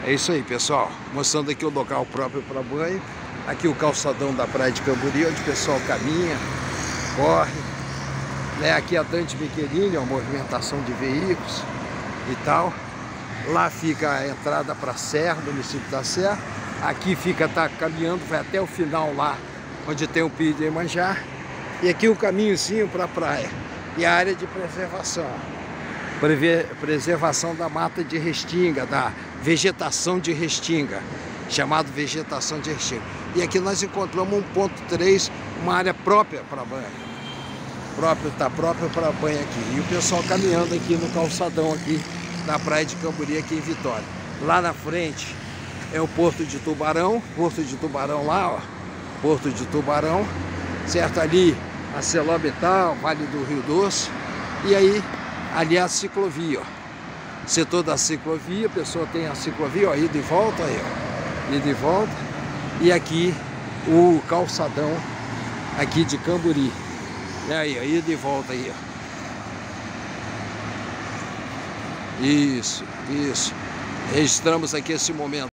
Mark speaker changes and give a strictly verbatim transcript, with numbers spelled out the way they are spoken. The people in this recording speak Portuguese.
Speaker 1: É isso aí, pessoal. Mostrando aqui o local próprio para banho. Aqui o calçadão da praia de Camburi, onde o pessoal caminha, corre. Né? Aqui a Dante Michelini, a movimentação de veículos e tal. Lá fica a entrada para a Serra, município da Serra. Aqui fica, tá caminhando, vai até o final lá, onde tem o Pio de Iemanjá. E aqui o caminhozinho para a praia. E a área de preservação. Preve preservação da mata de restinga, da vegetação de restinga, chamado vegetação de restinga. E aqui nós encontramos um ponto três, uma área própria para banho. Próprio, tá próprio para banho aqui. E o pessoal caminhando aqui no calçadão aqui da praia de Camburi, aqui em Vitória. Lá na frente é o Porto de Tubarão, Porto de Tubarão lá, ó. Porto de Tubarão, certo? Ali a Celobital, Vale do Rio Doce. E aí ali é a ciclovia, ó. Setor da ciclovia, a pessoa tem a ciclovia, ó, ida e volta aí, ó. Ida e volta. E aqui o calçadão aqui de Camburi. E aí, ó, ida e volta aí, ó. Isso, isso. Registramos aqui esse momento.